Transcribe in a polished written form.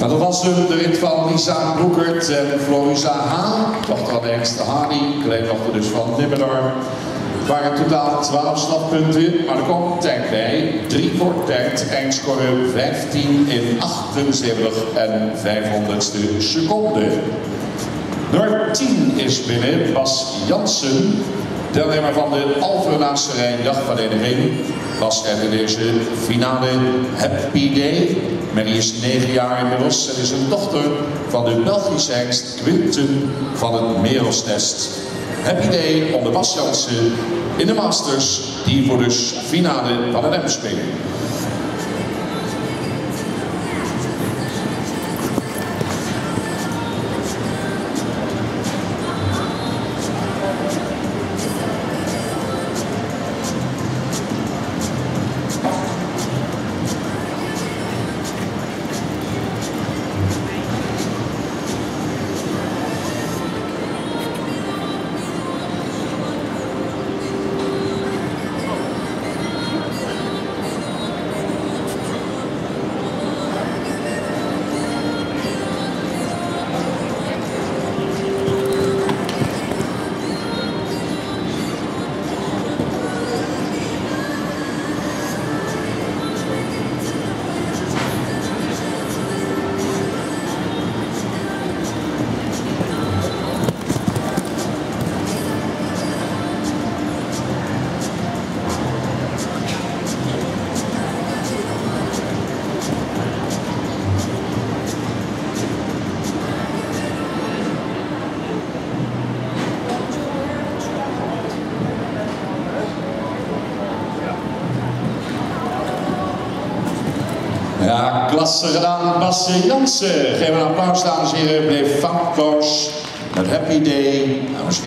Nou, dat was de rit van Lisa Broekert en Florisa Haan. Dochter van Ernst de Hardy, kleindochter dus van Nibbedor. Het waren in totaal 12 slagpunten, maar er komt tijd bij. 3 voor tijd, eindscore 15 in 78 en 500ste seconde. Nummer 10 is binnen, Bas Jansen. Deelnemer van de Alphenaarse Rijndagvereniging was er in deze finale Happy Day. Marie is 9 jaar inmiddels en is een dochter van de Belgische hengst Quinten van het Merelsnest. Happy Day onder Bas Jansen in de Masters, die voor dus finale van het M spelen. Ja, klasse gedaan, Bas Jansen. Geef een applaus, dames en heren. Bleef foutloos met Happy Day.